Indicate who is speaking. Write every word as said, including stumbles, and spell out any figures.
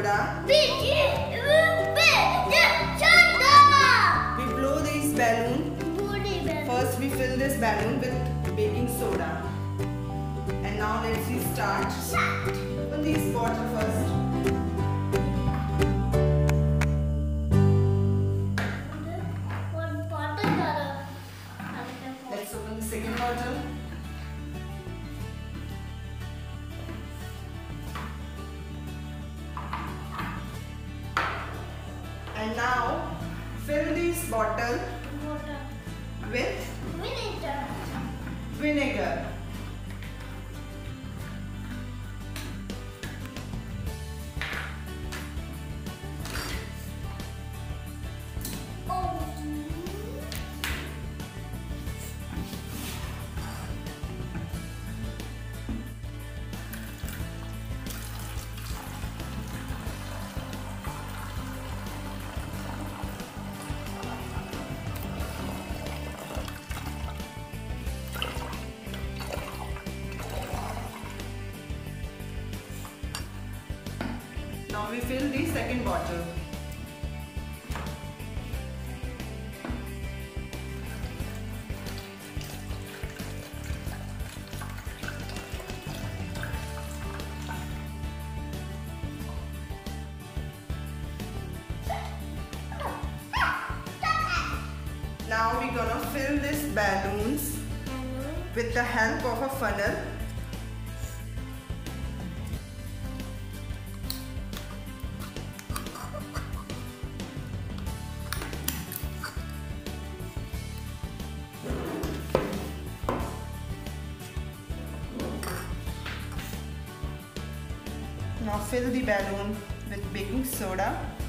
Speaker 1: soda.
Speaker 2: Baking soda.
Speaker 1: We blow this balloon. First we fill this balloon with baking soda. And now let's see start. Open this bottle first. Let's open the second bottle. And now fill this bottle with
Speaker 2: Vinegar.
Speaker 1: vinegar.
Speaker 2: Oh.
Speaker 1: Now we fill the second bottle. Now we're gonna fill these balloons with the help of a funnel. Now fill the balloon with baking soda.